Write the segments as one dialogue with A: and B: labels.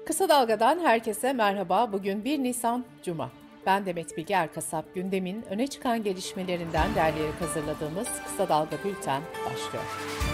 A: Kısa Dalga'dan herkese merhaba. Bugün 1 Nisan Cuma. Ben Demet Bilge Erkasap. Gündemin öne çıkan gelişmelerinden derleyerek hazırladığımız Kısa Dalga Bülten başlıyor.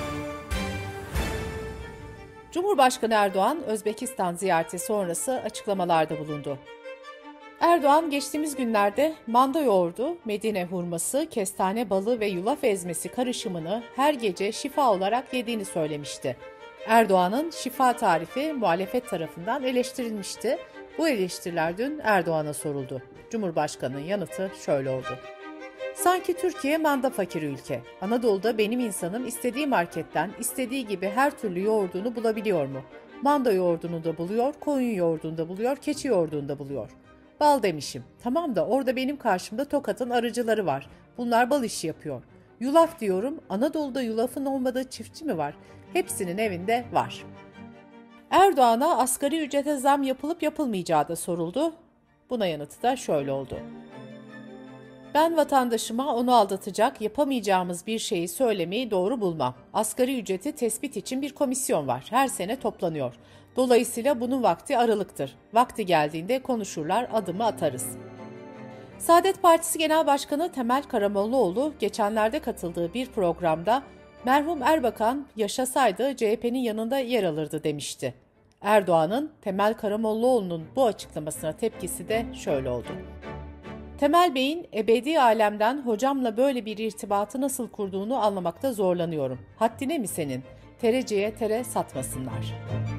A: Cumhurbaşkanı Erdoğan, Özbekistan ziyareti sonrası açıklamalarda bulundu. Erdoğan, geçtiğimiz günlerde manda yoğurdu, Medine hurması, kestane balı ve yulaf ezmesi karışımını her gece şifa olarak yediğini söylemişti. Erdoğan'ın şifa tarifi muhalefet tarafından eleştirilmişti. Bu eleştiriler dün Erdoğan'a soruldu. Cumhurbaşkanı'nın yanıtı şöyle oldu. Sanki Türkiye manda fakiri ülke. Anadolu'da benim insanım istediği marketten istediği gibi her türlü yoğurdunu bulabiliyor mu? Manda yoğurdunu da buluyor, koyun yoğurdunu da buluyor, keçi yoğurdunu da buluyor. Bal demişim. Tamam da orada benim karşımda Tokat'ın arıcıları var. Bunlar bal işi yapıyor. Yulaf diyorum. Anadolu'da yulafın olmadığı çiftçi mi var? Hepsinin evinde var. Erdoğan'a asgari ücrete zam yapılıp yapılmayacağı da soruldu. Buna yanıtı da şöyle oldu. Ben vatandaşıma onu aldatacak, yapamayacağımız bir şeyi söylemeyi doğru bulmam. Asgari ücreti tespit için bir komisyon var. Her sene toplanıyor. Dolayısıyla bunun vakti aralıktır. Vakti geldiğinde konuşurlar, adımı atarız. Saadet Partisi Genel Başkanı Temel Karamollaoğlu geçenlerde katıldığı bir programda merhum Erbakan yaşasaydı CHP'nin yanında yer alırdı demişti. Erdoğan'ın Temel Karamollaoğlu'nun bu açıklamasına tepkisi de şöyle oldu. Temel Bey'in ebedi alemden hocamla böyle bir irtibatı nasıl kurduğunu anlamakta zorlanıyorum. Haddine mi senin? Tereciye tere satmasınlar.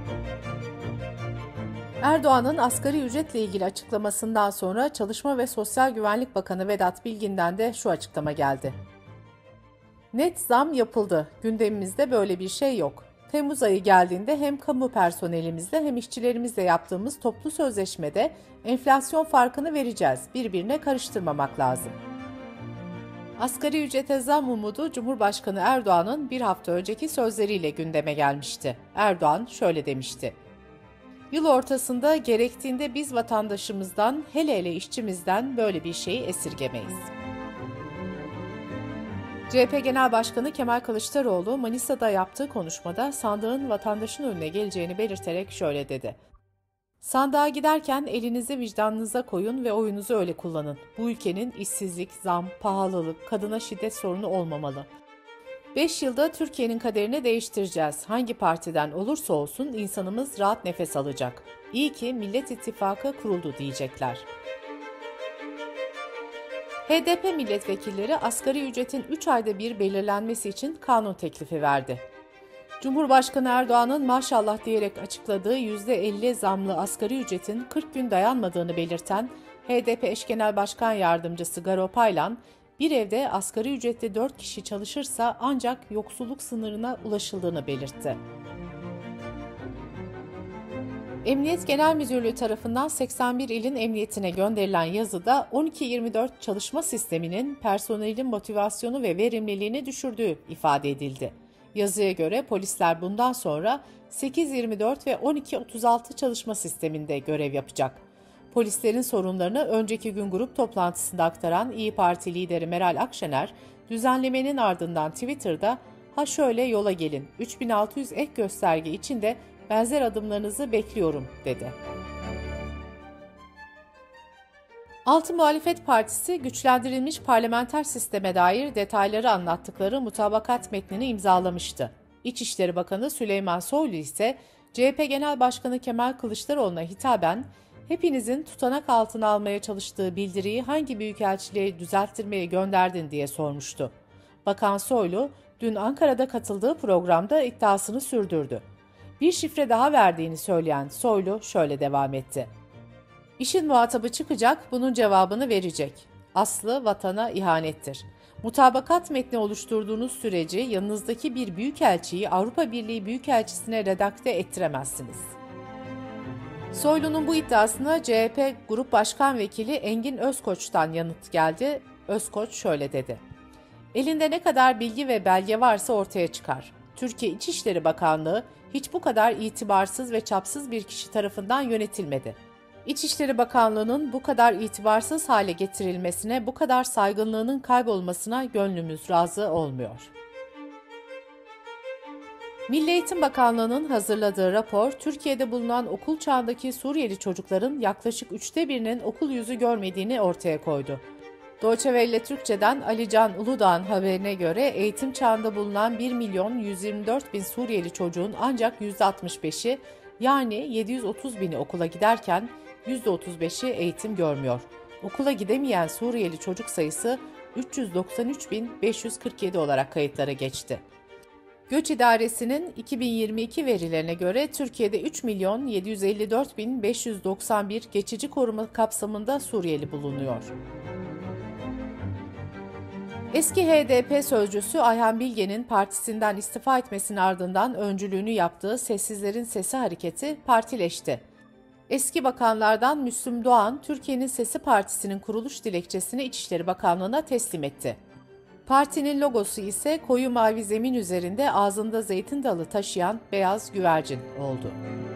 A: Erdoğan'ın asgari ücretle ilgili açıklamasından sonra Çalışma ve Sosyal Güvenlik Bakanı Vedat Bilgin'den de şu açıklama geldi. Net zam yapıldı. Gündemimizde böyle bir şey yok. Temmuz ayı geldiğinde hem kamu personelimizle hem işçilerimizle yaptığımız toplu sözleşmede enflasyon farkını vereceğiz. Birbirine karıştırmamak lazım. Asgari ücrete zam umudu Cumhurbaşkanı Erdoğan'ın bir hafta önceki sözleriyle gündeme gelmişti. Erdoğan şöyle demişti. Yıl ortasında gerektiğinde biz vatandaşımızdan, hele işçimizden böyle bir şeyi esirgemeyiz. CHP Genel Başkanı Kemal Kılıçdaroğlu Manisa'da yaptığı konuşmada sandığın vatandaşın önüne geleceğini belirterek şöyle dedi. Sandığa giderken elinizi vicdanınıza koyun ve oyunuzu öyle kullanın. Bu ülkenin işsizlik, zam, pahalılık, kadına şiddet sorunu olmamalı. 5 yılda Türkiye'nin kaderini değiştireceğiz. Hangi partiden olursa olsun insanımız rahat nefes alacak. İyi ki Millet İttifakı kuruldu diyecekler. HDP milletvekilleri asgari ücretin 3 ayda bir belirlenmesi için kanun teklifi verdi. Cumhurbaşkanı Erdoğan'ın maşallah diyerek açıkladığı %50 zamlı asgari ücretin 40 gün dayanmadığını belirten HDP eş genel başkan yardımcısı Garo Paylan, bir evde asgari ücretli 4 kişi çalışırsa ancak yoksulluk sınırına ulaşıldığını belirtti. Emniyet Genel Müdürlüğü tarafından 81 ilin emniyetine gönderilen yazıda 12-24 çalışma sisteminin personelin motivasyonu ve verimliliğini düşürdüğü ifade edildi. Yazıya göre polisler bundan sonra 8-24 ve 12-36 çalışma sisteminde görev yapacak. Polislerin sorunlarını önceki gün grup toplantısında aktaran İYİ Parti lideri Meral Akşener, düzenlemenin ardından Twitter'da "Ha şöyle yola gelin, 3600 ek gösterge içinde benzer adımlarınızı bekliyorum" dedi. Altı Muhalefet Partisi güçlendirilmiş parlamenter sisteme dair detayları anlattıkları mutabakat metnini imzalamıştı. İçişleri Bakanı Süleyman Soylu ise CHP Genel Başkanı Kemal Kılıçdaroğlu'na hitaben hepinizin tutanak altına almaya çalıştığı bildiriyi hangi büyükelçiliğe düzelttirmeye gönderdin diye sormuştu. Bakan Soylu dün Ankara'da katıldığı programda iddiasını sürdürdü. Bir şifre daha verdiğini söyleyen Soylu şöyle devam etti. İşin muhatabı çıkacak, bunun cevabını verecek. Aslı vatana ihanettir. Mutabakat metni oluşturduğunuz sürece yanınızdaki bir büyükelçiyi Avrupa Birliği Büyükelçisi'ne redakte ettiremezsiniz. Soylu'nun bu iddiasına CHP Grup Başkan Vekili Engin Özkoç'tan yanıt geldi. Özkoç şöyle dedi. Elinde ne kadar bilgi ve belge varsa ortaya çıkar. Türkiye İçişleri Bakanlığı hiç bu kadar itibarsız ve çapsız bir kişi tarafından yönetilmedi. İçişleri Bakanlığı'nın bu kadar itibarsız hale getirilmesine, bu kadar saygınlığının kaybolmasına gönlümüz razı olmuyor. Milli Eğitim Bakanlığı'nın hazırladığı rapor, Türkiye'de bulunan okul çağındaki Suriyeli çocukların yaklaşık 1/3'ünün okul yüzü görmediğini ortaya koydu. Deutsche Welle Türkçe'den Ali Can Uludağ'ın haberine göre eğitim çağında bulunan 1.124.000 Suriyeli çocuğun ancak %65'i yani 730.000'i okula giderken %35'i eğitim görmüyor. Okula gidemeyen Suriyeli çocuk sayısı 393.547 olarak kayıtlara geçti. Göç İdaresi'nin 2022 verilerine göre Türkiye'de 3.754.591 geçici koruma kapsamında Suriyeli bulunuyor. Eski HDP sözcüsü Ayhan Bilge'nin partisinden istifa etmesinin ardından öncülüğünü yaptığı Sessizlerin Sesi hareketi partileşti. Eski bakanlardan Müslüm Doğan, Türkiye'nin Sesi Partisi'nin kuruluş dilekçesini İçişleri Bakanlığı'na teslim etti. Partinin logosu ise koyu mavi zemin üzerinde ağzında zeytin dalı taşıyan beyaz güvercin oldu.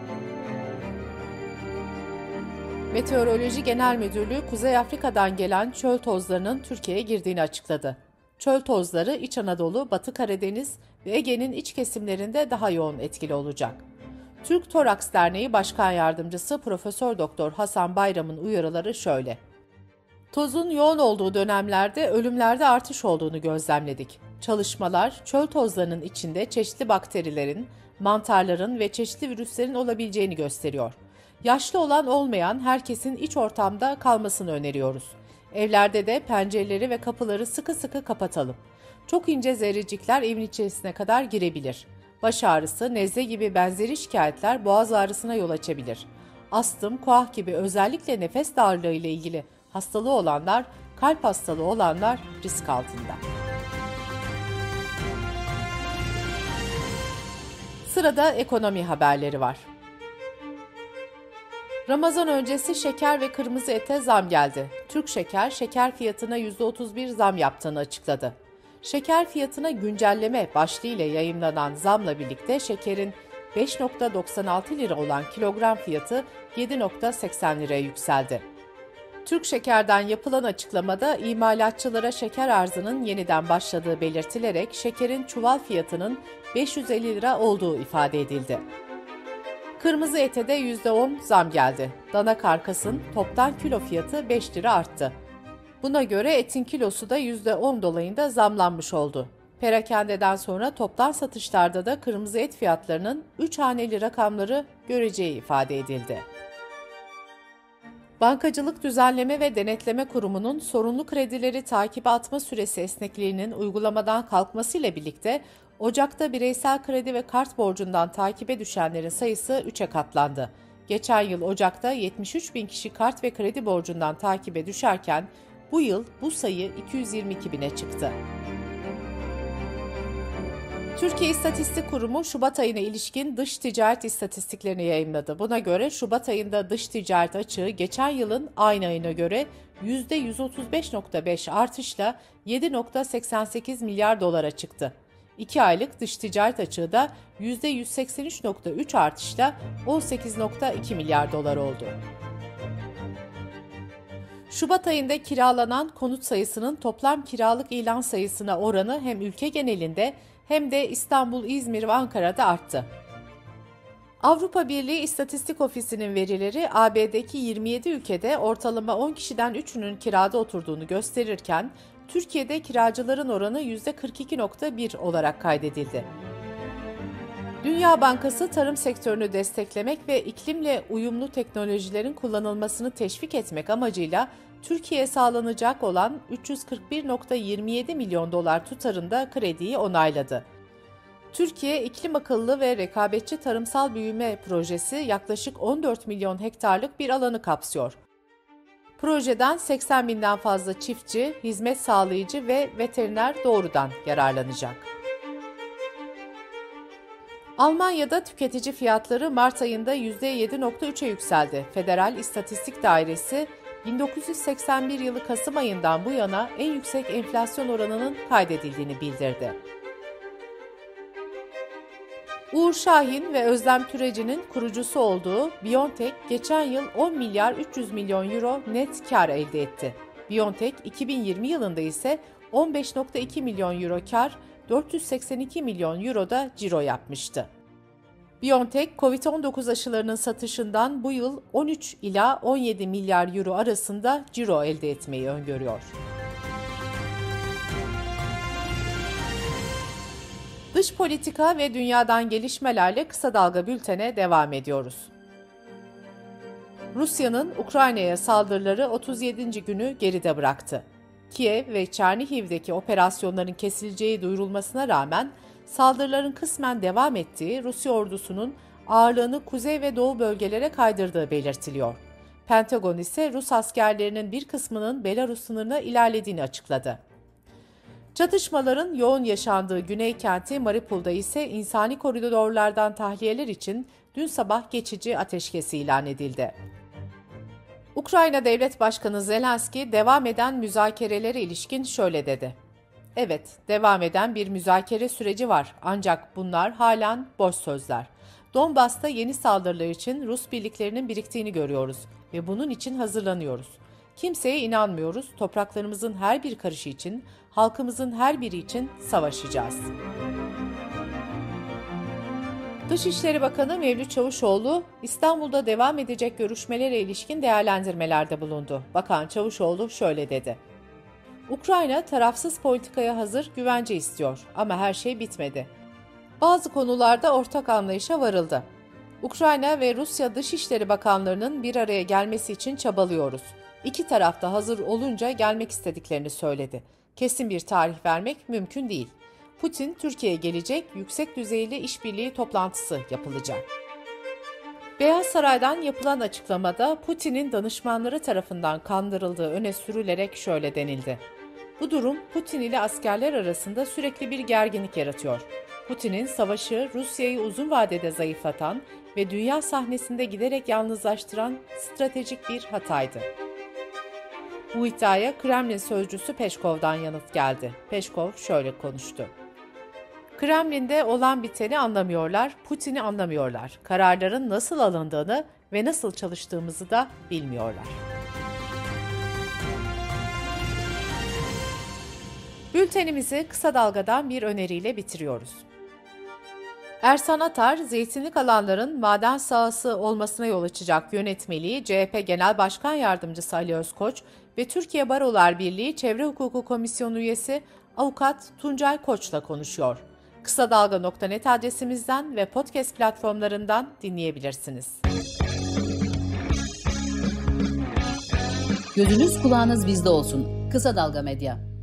A: Meteoroloji Genel Müdürlüğü, Kuzey Afrika'dan gelen çöl tozlarının Türkiye'ye girdiğini açıkladı. Çöl tozları İç Anadolu, Batı Karadeniz ve Ege'nin iç kesimlerinde daha yoğun etkili olacak. Türk Toraks Derneği Başkan Yardımcısı Profesör Doktor Hasan Bayram'ın uyarıları şöyle: Tozun yoğun olduğu dönemlerde ölümlerde artış olduğunu gözlemledik. Çalışmalar, çöl tozlarının içinde çeşitli bakterilerin, mantarların ve çeşitli virüslerin olabileceğini gösteriyor. Yaşlı olan olmayan herkesin iç ortamda kalmasını öneriyoruz. Evlerde de pencereleri ve kapıları sıkı sıkı kapatalım. Çok ince zerrecikler evin içerisine kadar girebilir. Baş ağrısı, nezle gibi benzeri şikayetler boğaz ağrısına yol açabilir. Astım, koah gibi özellikle nefes darlığı ile ilgili hastalığı olanlar, kalp hastalığı olanlar risk altında. Sırada ekonomi haberleri var. Ramazan öncesi şeker ve kırmızı ete zam geldi. Türk Şeker, şeker fiyatına %31 zam yaptığını açıkladı. Şeker fiyatına güncelleme başlığıyla yayımlanan zamla birlikte şekerin 5.96 lira olan kilogram fiyatı 7.80 liraya yükseldi. Türk Şeker'den yapılan açıklamada imalatçılara şeker arzının yeniden başladığı belirtilerek şekerin çuval fiyatının 550 lira olduğu ifade edildi. Kırmızı ete de %10 zam geldi. Dana karkasın toptan kilo fiyatı 5 lira arttı. Buna göre etin kilosu da %10 dolayında zamlanmış oldu. Perakendeden sonra toptan satışlarda da kırmızı et fiyatlarının 3 haneli rakamları göreceği ifade edildi. Bankacılık Düzenleme ve Denetleme Kurumu'nun sorunlu kredileri takibe atma süresi esnekliğinin uygulamadan kalkmasıyla birlikte Ocak'ta bireysel kredi ve kart borcundan takibe düşenlerin sayısı 3'e katlandı. Geçen yıl Ocak'ta 73 bin kişi kart ve kredi borcundan takibe düşerken bu yıl bu sayı 222 bine çıktı. Türkiye İstatistik Kurumu Şubat ayına ilişkin dış ticaret istatistiklerini yayımladı. Buna göre Şubat ayında dış ticaret açığı geçen yılın aynı ayına göre %135.5 artışla 7.88 milyar dolara çıktı. 2 aylık dış ticaret açığı da %183.3 artışla 18.2 milyar dolar oldu. Şubat ayında kiralanan konut sayısının toplam kiralık ilan sayısına oranı hem ülke genelinde hem de İstanbul, İzmir ve Ankara'da arttı. Avrupa Birliği İstatistik Ofisi'nin verileri AB'deki 27 ülkede ortalama 10 kişiden 3'ünün kirada oturduğunu gösterirken Türkiye'de kiracıların oranı %42.1 olarak kaydedildi. Dünya Bankası tarım sektörünü desteklemek ve iklimle uyumlu teknolojilerin kullanılmasını teşvik etmek amacıyla Türkiye'ye sağlanacak olan 341.27 milyon dolar tutarında krediyi onayladı. Türkiye iklim akıllı ve rekabetçi tarımsal büyüme projesi yaklaşık 14 milyon hektarlık bir alanı kapsıyor. Projeden 80 binden fazla çiftçi, hizmet sağlayıcı ve veteriner doğrudan yararlanacak. Almanya'da tüketici fiyatları Mart ayında %7.3'e yükseldi. Federal İstatistik Dairesi, 1981 yılı Kasım ayından bu yana en yüksek enflasyon oranının kaydedildiğini bildirdi. Uğur Şahin ve Özlem Türeci'nin kurucusu olduğu BioNTech geçen yıl 10 milyar 300 milyon euro net kar elde etti. BioNTech 2020 yılında ise 15.2 milyon euro kar 482 milyon euroda ciro yapmıştı. BioNTech, Covid-19 aşılarının satışından bu yıl 13 ila 17 milyar euro arasında ciro elde etmeyi öngörüyor. Dış politika ve dünyadan gelişmelerle kısa dalga bültene devam ediyoruz. Rusya'nın Ukrayna'ya saldırıları 37. günü geride bıraktı. Kiev ve Çernihiv'deki operasyonların kesileceği duyurulmasına rağmen saldırıların kısmen devam ettiği, Rusya ordusunun ağırlığını kuzey ve doğu bölgelere kaydırdığı belirtiliyor. Pentagon ise Rus askerlerinin bir kısmının Belarus sınırına ilerlediğini açıkladı. Çatışmaların yoğun yaşandığı güney kenti Mariupol'da ise insani koridorlardan tahliyeler için dün sabah geçici ateşkes ilan edildi. Ukrayna Devlet Başkanı Zelenski devam eden müzakerelere ilişkin şöyle dedi: "Evet, devam eden bir müzakere süreci var, ancak bunlar halen boş sözler. Donbas'ta yeni saldırılar için Rus birliklerinin biriktiğini görüyoruz ve bunun için hazırlanıyoruz. Kimseye inanmıyoruz, topraklarımızın her bir karışı için, halkımızın her biri için savaşacağız." Dışişleri Bakanı Mevlüt Çavuşoğlu, İstanbul'da devam edecek görüşmelere ilişkin değerlendirmelerde bulundu. Bakan Çavuşoğlu şöyle dedi: "Ukrayna tarafsız politikaya hazır, güvence istiyor ama her şey bitmedi. Bazı konularda ortak anlayışa varıldı. Ukrayna ve Rusya Dışişleri Bakanlarının bir araya gelmesi için çabalıyoruz. İki taraf da hazır olunca gelmek istediklerini söyledi. Kesin bir tarih vermek mümkün değil. Putin Türkiye'ye gelecek, yüksek düzeyli işbirliği toplantısı yapılacak." Beyaz Saray'dan yapılan açıklamada Putin'in danışmanları tarafından kandırıldığı öne sürülerek şöyle denildi: "Bu durum Putin ile askerler arasında sürekli bir gerginlik yaratıyor. Putin'in savaşı Rusya'yı uzun vadede zayıflatan ve dünya sahnesinde giderek yalnızlaştıran stratejik bir hataydı." Bu iddiaya Kremlin sözcüsü Peşkov'dan yanıt geldi. Peşkov şöyle konuştu: "Kremlin'de olan biteni anlamıyorlar, Putin'i anlamıyorlar. Kararların nasıl alındığını ve nasıl çalıştığımızı da bilmiyorlar." Bültenimizi kısa dalgadan bir öneriyle bitiriyoruz. Ersan Atar, zeytinlik alanların maden sahası olmasına yol açacak yönetmeliği CHP Genel Başkan Yardımcısı Ali Özkoç ve Türkiye Barolar Birliği Çevre Hukuku Komisyonu üyesi Avukat Tuncay Koç'la konuşuyor. Kısa Dalga.net adresimizden ve podcast platformlarından dinleyebilirsiniz.
B: Gözünüz kulağınız bizde olsun. Kısa Dalga Medya.